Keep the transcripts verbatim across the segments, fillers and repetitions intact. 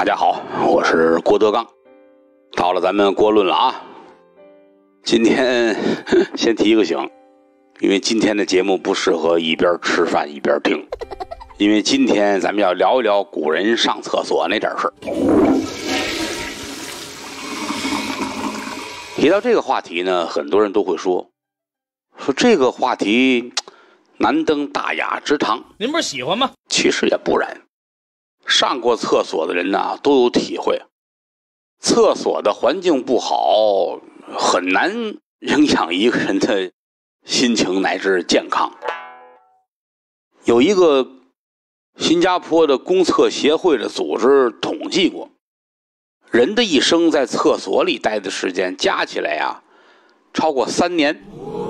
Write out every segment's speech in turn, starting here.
大家好，我是郭德纲，到了咱们郭论了啊。今天先提个醒，因为今天的节目不适合一边吃饭一边听，因为今天咱们要聊一聊古人上厕所那点事儿。提到这个话题呢，很多人都会说说这个话题难登大雅之堂。 您不是喜欢吗？ 其实也不然，上过厕所的人呢都有体会，厕所的环境不好，很难影响一个人的心情乃至健康。有一个新加坡的公厕协会的组织统计过，人的一生在厕所里待的时间加起来呀，超过三年。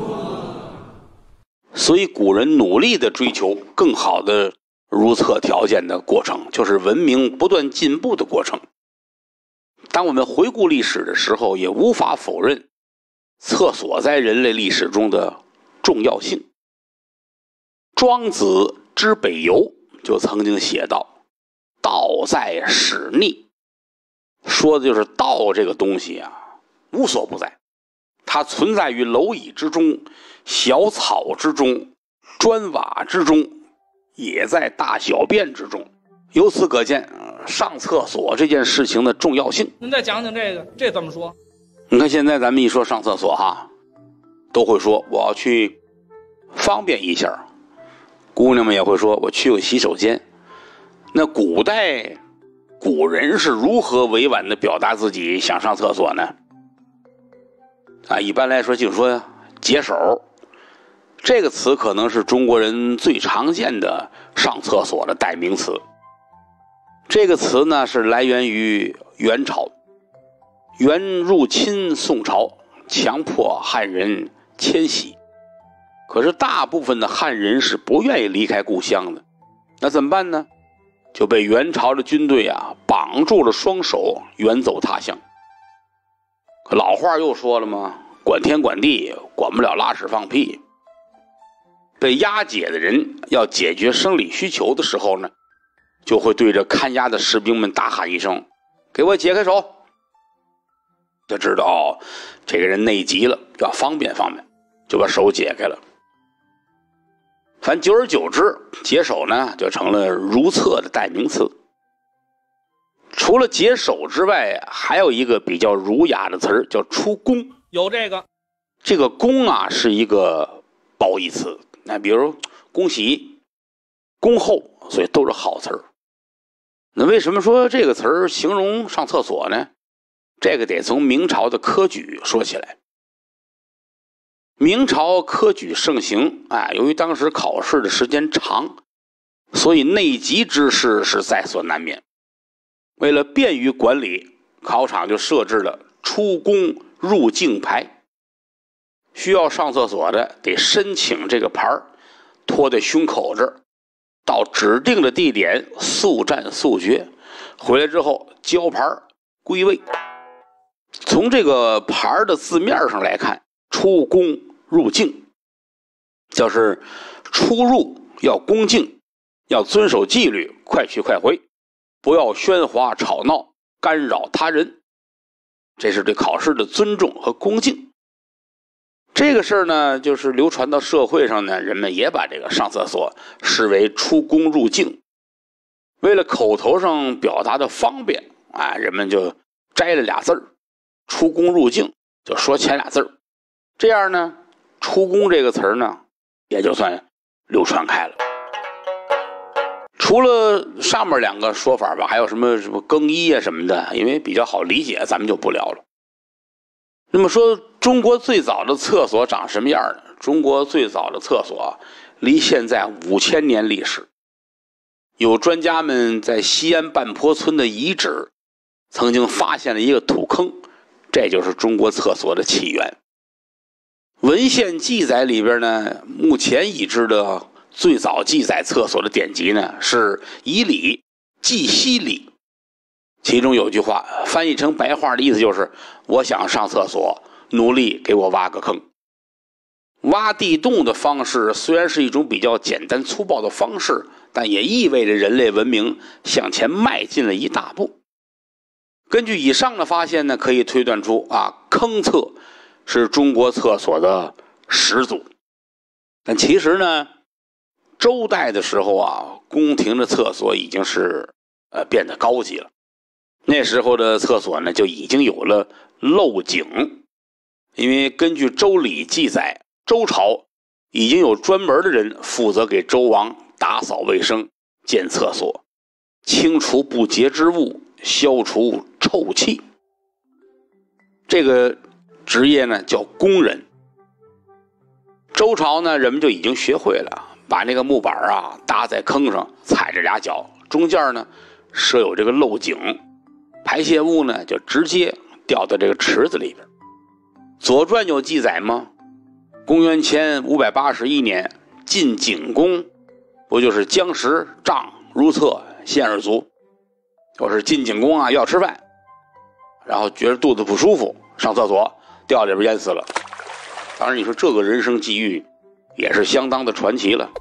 所以古人努力的追求更好的如厕条件的过程，就是文明不断进步的过程。当我们回顾历史的时候，也无法否认厕所在人类历史中的重要性。庄子之北游就曾经写道：道在屎溺，说的就是道这个东西啊，无所不在，它存在于蝼蚁之中、小草之中、砖瓦之中，也在大小便之中。由此可见，上厕所这件事情的重要性。 您再讲讲这个，这怎么说？ 你看现在咱们一说上厕所哈，都会说我要去方便一下，姑娘们也会说我去个洗手间。那古代古人是如何委婉的表达自己想上厕所呢？啊，一般来说就说解手，这个词可能是中国人最常见的上厕所的代名词。这个词呢是来源于元朝，元入侵宋朝，强迫汉人迁徙。可是大部分的汉人是不愿意离开故乡的，那怎么办呢？就被元朝的军队啊绑住了双手，远走他乡。可老话又说了嘛，管天管地，管不了拉屎放屁。被押解的人要解决生理需求的时候呢，就会对着看押的士兵们大喊一声：给我解开手！就知道、哦、这个人内急了，要方便方便，就把手解开了。反正久而久之，解手呢就成了如厕的代名词。除了解手之外，还有一个比较儒雅的词儿叫出宫。 有这个， 这个宫啊是一个褒义词，那比如恭喜、恭候，所以都是好词儿。那为什么说这个词儿形容上厕所呢？这个得从明朝的科举说起来。明朝科举盛行，啊，由于当时考试的时间长，所以内急之事是在所难免。为了便于管理，考场就设置了出宫入境牌，需要上厕所的得申请这个牌儿，拖在胸口这儿，到指定的地点速战速决，回来之后交牌归位。从这个牌的字面上来看，出宫入境就是出入要恭敬，要遵守纪律，快去快回，不要喧哗吵闹，干扰他人。这是对考试的尊重和恭敬。这个事儿呢，就是流传到社会上呢，人们也把这个上厕所视为出宫入境。为了口头上表达的方便，啊，人们就摘了俩字儿，出宫入境，就说前俩字儿。这样呢，出宫这个词儿呢，也就算流传开了。除了上面两个说法吧，还有什么什么更衣啊什么的，因为比较好理解，咱们就不聊了。那么说中国最早的厕所长什么样呢？中国最早的厕所离现在五千年历史。有专家们在西安半坡村的遗址曾经发现了一个土坑，这就是中国厕所的起源。文献记载里边呢，目前已知的最早记载厕所的典籍呢是《仪礼·记西礼》，其中有句话翻译成白话的意思就是：我想上厕所，努力给我挖个坑。挖地洞的方式虽然是一种比较简单粗暴的方式，但也意味着人类文明向前迈进了一大步。 根据以上的发现呢，可以推断出啊，坑厕是中国厕所的始祖。但其实呢，周代的时候啊，宫廷的厕所已经是呃变得高级了。那时候的厕所呢，就已经有了漏井，因为根据《周礼》记载，周朝已经有专门的人负责给周王打扫卫生、建厕所，清除不洁之物，消除臭气。这个职业呢叫工人。周朝呢，人们就已经学会了，把那个木板啊搭在坑上，踩着俩脚，中间呢设有这个漏井，排泄物呢就直接掉到这个池子里边。左传有记载吗？公元前五百八十一年，晋景公不就是将食杖如厕献而足？我是晋景公啊，要吃饭，然后觉得肚子不舒服，上厕所掉里边淹死了。当然你说这个人生际遇也是相当的传奇了。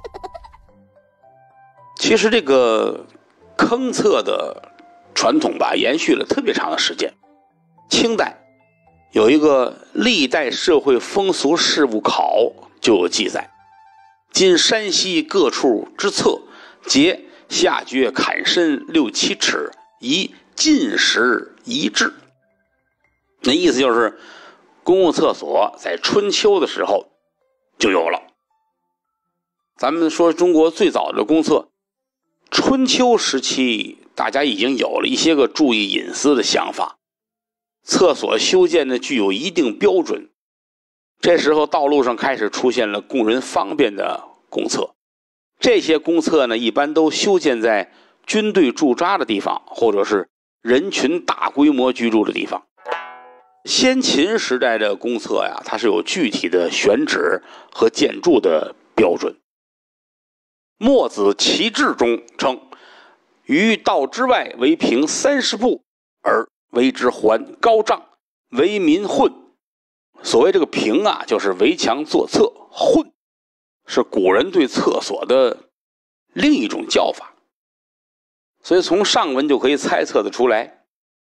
其实这个坑厕的传统吧，延续了特别长的时间。清代有一个历代社会风俗事务考就有记载，今山西各处之厕，皆下撅坎深六七尺，宜进食一制。那意思就是公共厕所在春秋的时候就有了。咱们说中国最早的公厕，春秋时期大家已经有了一些个注意隐私的想法，厕所修建的具有一定标准。这时候道路上开始出现了供人方便的公厕，这些公厕呢一般都修建在军队驻扎的地方，或者是人群大规模居住的地方。先秦时代的公厕呀，它是有具体的选址和建筑的标准。墨子齐志中称，于道之外为平三十步，而为之环高丈，为民混。所谓这个平啊，就是围墙作厕，混是古人对厕所的另一种叫法。所以从上文就可以猜测得出来，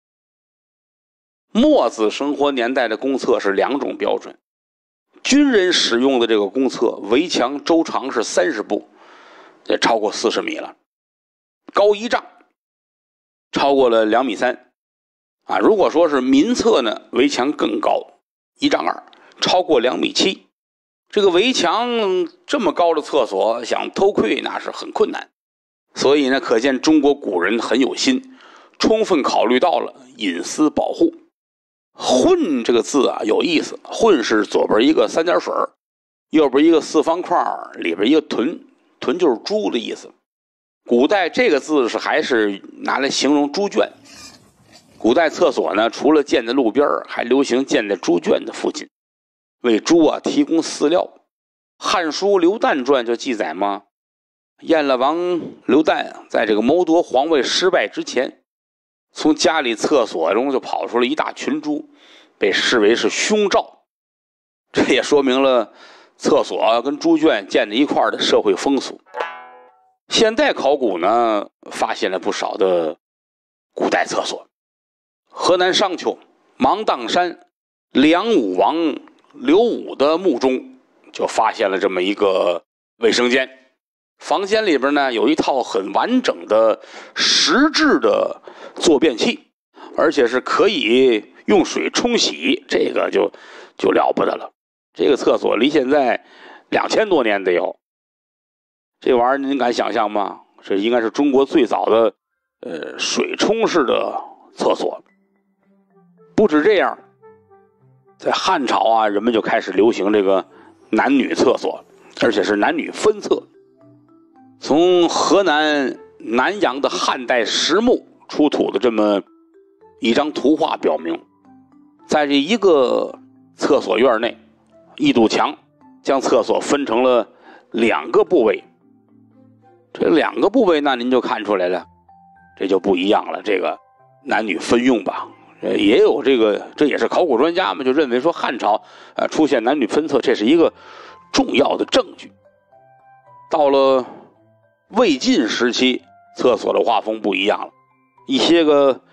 墨子生活年代的公厕是两种标准。军人使用的这个公厕，围墙周长是三十步，也超过四十米了，高一丈，超过了两米三啊。如果说是民厕呢，围墙更高，一丈二，超过两米七。这个围墙这么高的厕所，想偷窥那是很困难。所以呢，可见中国古人很有心，充分考虑到了隐私保护。混这个字啊有意思，混是左边一个三点水，右边一个四方块，里边一个豚，豚就是猪的意思。古代这个字是还是拿来形容猪圈。古代厕所呢，除了建在路边，还流行建在猪圈的附近，为猪啊提供饲料。汉书《刘旦传》就记载吗？燕乐王刘旦在这个谋夺皇位失败之前，从家里厕所中就跑出了一大群猪，被视为是凶兆。这也说明了厕所跟猪圈建在一块的社会风俗。现代考古呢，发现了不少的古代厕所。河南商丘芒砀山梁武王刘武的墓中就发现了这么一个卫生间，房间里边呢有一套很完整的石质的坐便器，而且是可以用水冲洗，这个就就了不得了。这个厕所离现在两千多年得有，这玩意儿您敢想象吗？这应该是中国最早的呃水冲式的厕所。不止这样，在汉朝啊，人们就开始流行这个男女厕所，而且是男女分厕。从河南南阳的汉代石墓出土的这么一张图画表明，在这一个厕所院内，一堵墙将厕所分成了两个部位。这两个部位那您就看出来了，这就不一样了，这个男女分用吧。也有这个，这也是考古专家们就认为说汉朝呃出现男女分厕，这是一个重要的证据。到了魏晋时期，厕所的画风不一样了，一些个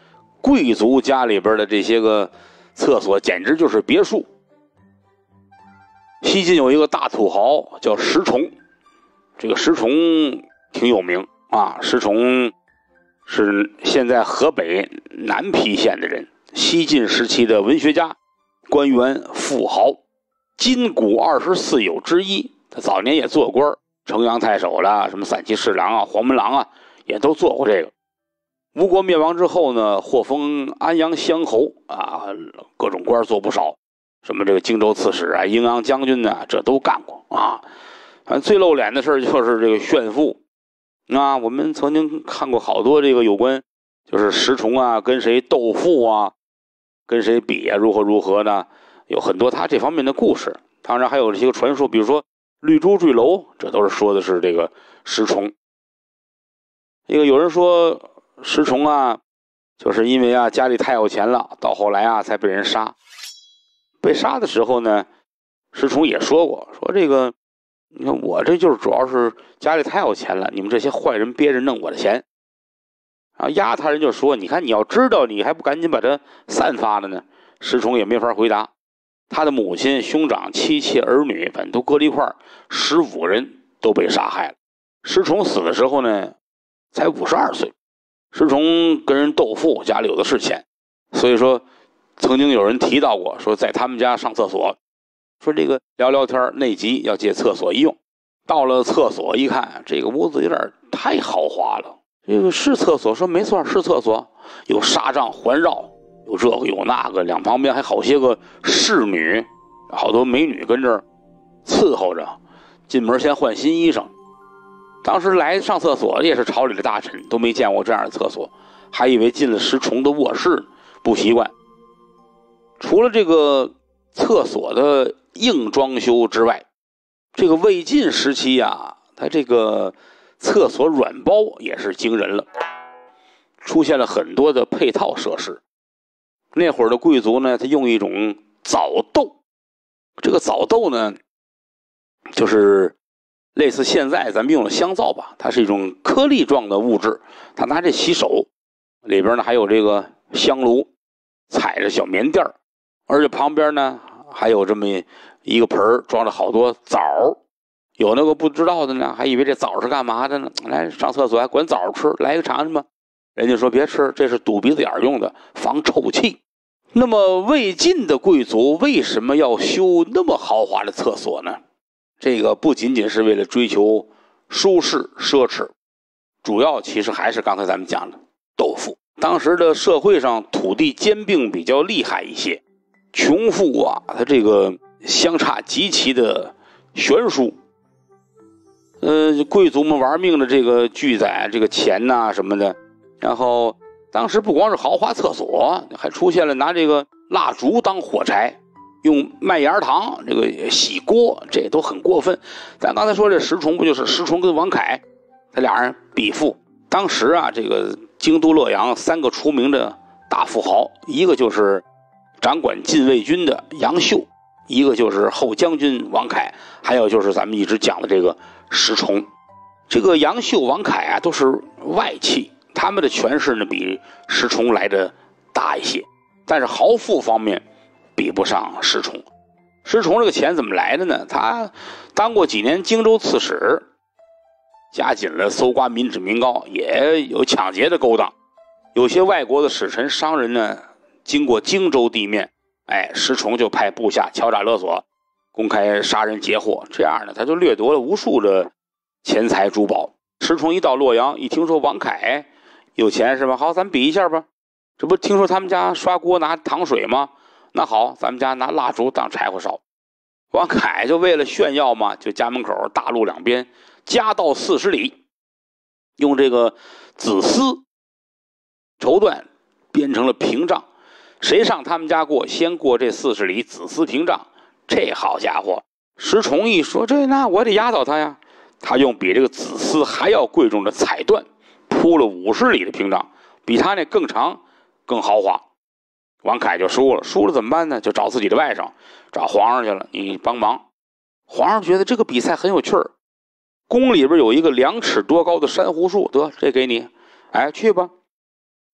贵族家里边的这些个厕所简直就是别墅。西晋有一个大土豪叫石崇，这个石崇挺有名啊，石崇是现在河北南邳县的人，西晋时期的文学家、官员、富豪，金谷二十四友之一。他早年也做官，城阳太守啦，什么散骑侍郎啊、黄门郎啊，也都做过这个。吴国灭亡之后呢，获封安阳乡侯啊，各种官做不少，什么这个荆州刺史啊、阴阳将军啊，这都干过啊。反正最露脸的事就是这个炫富。啊，我们曾经看过好多这个有关，就是石崇啊跟谁斗富啊，跟谁比啊，如何如何呢？有很多他这方面的故事。当然还有这些个传说，比如说绿珠坠楼，这都是说的是这个石崇。这个有人说石崇啊，就是因为啊家里太有钱了，到后来啊才被人杀。被杀的时候呢，石崇也说过，说这个你看我这就是主要是家里太有钱了，你们这些坏人憋着弄我的钱。然后压他人就说，你看你要知道你还不赶紧把它散发了呢。石崇也没法回答。他的母亲、兄长、妻妾、儿女反正都搁了一块儿，十五个人都被杀害了。石崇死的时候呢才五十二岁。石崇跟人斗富，家里有的是钱，所以说曾经有人提到过，说在他们家上厕所，说这个聊聊天内急要借厕所一用。到了厕所一看，这个屋子有点太豪华了。这个是厕所，说没错是厕所，有纱帐环绕，有这个有那个，两旁边还好些个侍女，好多美女跟这儿伺候着。进门先换新衣裳。当时来上厕所也是朝里的大臣，都没见过这样的厕所，还以为进了石崇的卧室，不习惯。除了这个厕所的硬装修之外，这个魏晋时期啊，它这个厕所软包也是惊人了，出现了很多的配套设施。那会儿的贵族呢，他用一种澡豆，这个澡豆呢，就是类似现在咱们用的香皂吧，它是一种颗粒状的物质，他拿这洗手，里边呢还有这个香炉，踩着小棉垫儿，而且旁边呢还有这么一个盆儿，装着好多枣。有那个不知道的呢，还以为这枣是干嘛的呢？来上厕所还管枣吃，来一个尝尝吧。人家说别吃，这是堵鼻子眼用的，防臭气。那么魏晋的贵族为什么要修那么豪华的厕所呢？这个不仅仅是为了追求舒适奢侈，主要其实还是刚才咱们讲的斗富。当时的社会上土地兼并比较厉害一些，穷富啊，它这个相差极其的悬殊。呃，贵族们玩命的这个聚攒这个钱呐、啊、什么的，然后当时不光是豪华厕所，还出现了拿这个蜡烛当火柴，用麦芽糖这个洗锅，这都很过分。咱刚才说这石崇不就是石崇跟王凯，他俩人比富。当时啊，这个京都洛阳三个出名的大富豪，一个就是掌管禁卫军的杨秀，一个就是后将军王凯，还有就是咱们一直讲的这个石崇。这个杨秀、王凯啊，都是外戚，他们的权势呢比石崇来的大一些，但是豪富方面比不上石崇。石崇这个钱怎么来的呢？他当过几年荆州刺史，加紧了搜刮民脂民膏，也有抢劫的勾当。有些外国的使臣商人呢，经过荆州地面，哎，石崇就派部下敲诈勒索，公开杀人劫货，这样呢，他就掠夺了无数的钱财珠宝。石崇一到洛阳，一听说王凯有钱是吧？好，咱们比一下吧。这不听说他们家刷锅拿糖水吗？那好，咱们家拿蜡烛当柴火烧。王凯就为了炫耀嘛，就家门口大路两边夹道四十里，用这个紫丝绸缎编成了屏障，谁上他们家过，先过这四十里紫丝屏障。这好家伙，石崇一说这那我得压倒他呀，他用比这个紫丝还要贵重的彩缎铺了五十里的屏障，比他那更长更豪华。王凯就输了，输了怎么办呢？就找自己的外甥，找皇上去了，你帮忙。皇上觉得这个比赛很有趣儿，宫里边有一个两尺多高的珊瑚树，得这给你，哎，去吧。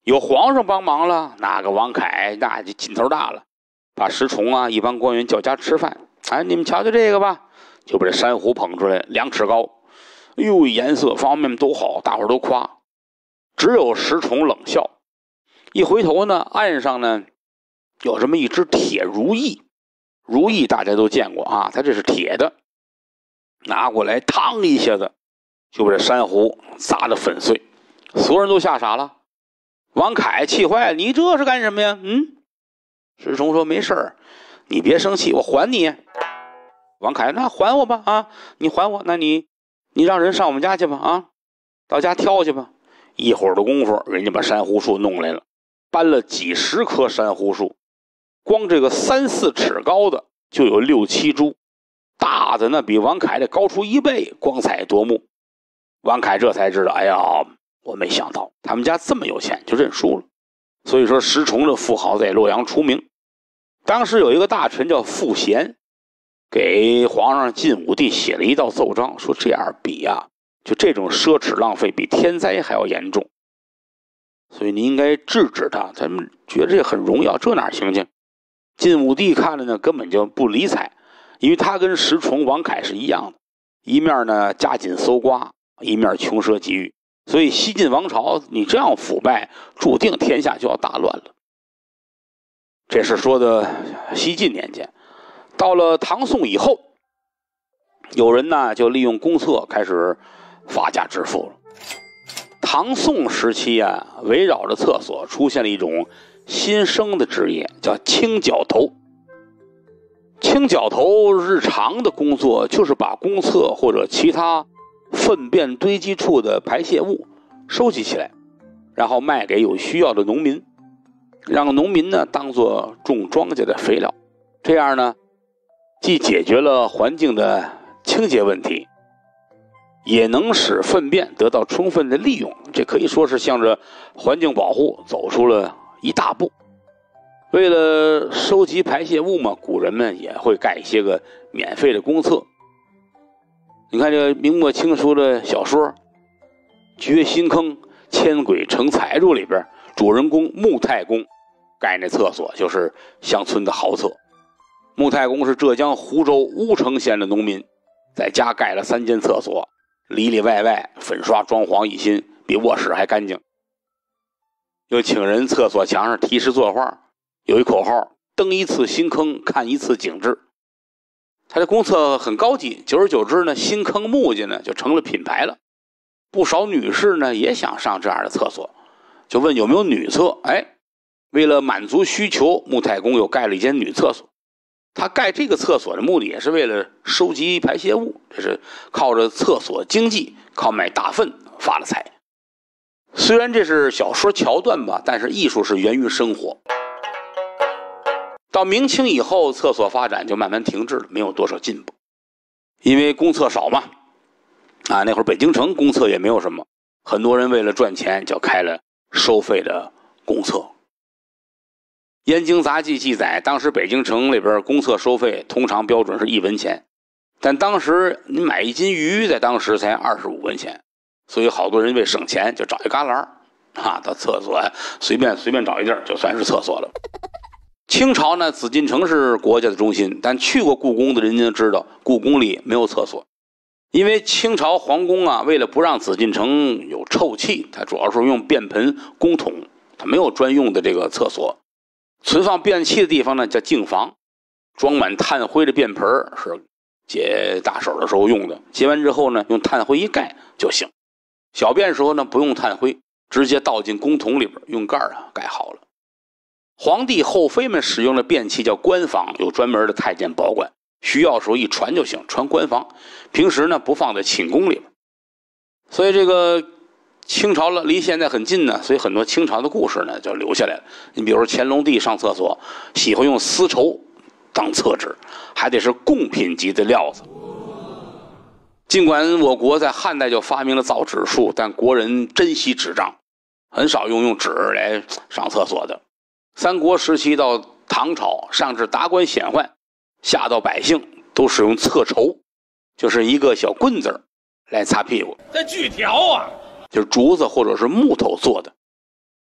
有皇上帮忙了，那个王凯那就劲头大了，把石崇啊一帮官员叫家吃饭。哎，你们瞧瞧这个吧，就把这珊瑚捧出来，两尺高，哎呦，颜色方面都好，大伙儿都夸。只有石崇冷笑，一回头呢，岸上呢有这么一只铁如意，如意大家都见过啊，它这是铁的，拿过来，嘡一下子就把这珊瑚砸得粉碎，所有人都吓傻了。王凯气坏了，你这是干什么呀？嗯，石崇说没事儿，你别生气，我还你。王凯，那还我吧啊，你还我，那你你让人上我们家去吧啊，到家挑去吧。一会儿的功夫，人家把珊瑚树弄来了，搬了几十棵珊瑚树，光这个三四尺高的就有六七株，大的呢比王凯的高出一倍，光彩夺目。王凯这才知道，哎呀，我没想到他们家这么有钱，就认输了。所以说石崇的富豪在洛阳出名。当时有一个大臣叫傅贤，给皇上晋武帝写了一道奏章，说这样比啊，就这种奢侈浪费比天灾还要严重，所以你应该制止他。咱们觉得这很荣耀，这哪行去？晋武帝看了呢，根本就不理睬，因为他跟石崇、王凯是一样的，一面呢加紧搜刮，一面穷奢极欲。所以西晋王朝你这样腐败，注定天下就要大乱了。这是说的西晋年间。到了唐宋以后，有人呢就利用公厕开始发家致富了。唐宋时期啊，围绕着厕所出现了一种新生的职业，叫清脚头。清脚头日常的工作就是把公厕或者其他粪便堆积处的排泄物收集起来，然后卖给有需要的农民，让农民呢当作种庄稼的肥料。这样呢，既解决了环境的清洁问题，也能使粪便得到充分的利用。这可以说是向着环境保护走出了一大步。为了收集排泄物嘛，古人们也会盖一些个免费的公厕。你看这个明末清初的小说《掘新坑千鬼成财主》里边，主人公穆太公盖那厕所就是乡村的豪厕。穆太公是浙江湖州乌城县的农民，在家盖了三间厕所，里里外外粉刷装潢一新，比卧室还干净。又请人厕所墙上题诗作画，有一口号，登一次新坑看一次景致。他的公厕很高级，久而久之呢，新坑木匠呢就成了品牌了。不少女士呢也想上这样的厕所，就问有没有女厕。哎，为了满足需求，穆太公又盖了一间女厕所。他盖这个厕所的目的也是为了收集排泄物，这是靠着厕所经济，靠卖大粪发了财。虽然这是小说桥段吧，但是艺术是源于生活。到明清以后，厕所发展就慢慢停滞了，没有多少进步，因为公厕少嘛。啊，那会儿北京城公厕也没有什么，很多人为了赚钱就开了收费的公厕。燕京杂记记载，当时北京城里边公厕收费通常标准是一文钱，但当时你买一斤鱼在当时才二十五文钱，所以好多人为省钱就找一旮旯啊，到厕所随便随便找一地儿就算是厕所了。清朝呢，紫禁城是国家的中心，但去过故宫的人家知道，故宫里没有厕所，因为清朝皇宫啊，为了不让紫禁城有臭气，它主要是用便盆公桶，它没有专用的这个厕所。存放便器的地方呢叫净房，装满炭灰的便盆是解大手的时候用的，解完之后呢用炭灰一盖就行。小便时候呢不用炭灰，直接倒进公桶里边，用盖啊盖好了。皇帝后妃们使用的便器叫官房，有专门的太监保管，需要时候一传就行，传官房。平时呢不放在寝宫里边。所以这个清朝了离现在很近呢，所以很多清朝的故事呢就留下来了。你比如说乾隆帝上厕所喜欢用丝绸当厕纸，还得是贡品级的料子。尽管我国在汉代就发明了造纸术，但国人珍惜纸张，很少用用纸来上厕所的。三国时期到唐朝，上至达官显宦，下到百姓，都使用厕筹，就是一个小棍子来擦屁股。 这锯条啊， 就是竹子或者是木头做的，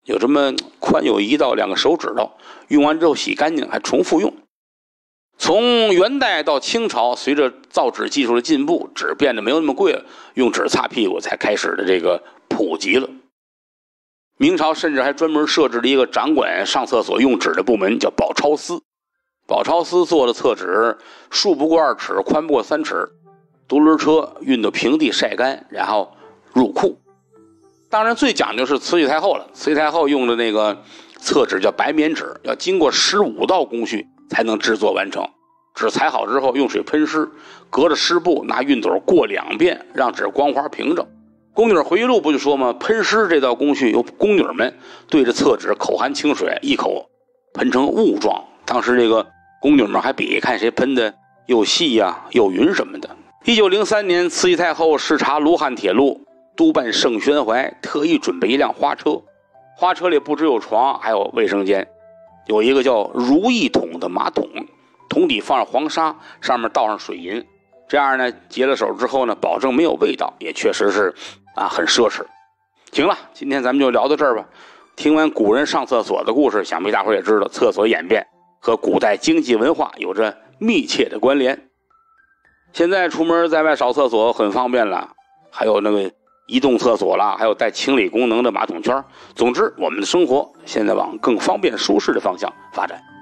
有这么宽有一到两个手指头，用完之后洗干净还重复用。从元代到清朝，随着造纸技术的进步，纸变得没有那么贵了，用纸擦屁股才开始的这个普及了。明朝甚至还专门设置了一个掌管上厕所用纸的部门，叫宝钞司。宝钞司做的厕纸竖不过二尺，宽不过三尺，独轮车运到平地晒干，然后入库。当然最讲究是慈禧太后了，慈禧太后用的那个厕纸叫白棉纸，要经过十五道工序才能制作完成。纸裁好之后用水喷湿，隔着湿布拿熨斗过两遍，让纸光滑平整。宫女回忆录不就说吗？喷湿这道工序由宫女们对着厕纸口含清水，一口喷成雾状。当时这个宫女们还比看谁喷的又细呀、啊、又匀什么的。一九零三年，慈禧太后视察卢汉铁路，督办盛宣怀，特意准备一辆花车。花车里不只有床，还有卫生间，有一个叫如意桶的马桶，桶底放上黄沙，上面倒上水银，这样呢，解了手之后呢，保证没有味道，也确实是啊很奢侈。行了，今天咱们就聊到这儿吧。听完古人上厕所的故事，想必大伙也知道，厕所演变和古代经济文化有着密切的关联。现在出门在外扫厕所很方便了，还有那个移动厕所啦，还有带清理功能的马桶圈。总之，我们的生活现在往更方便舒适的方向发展。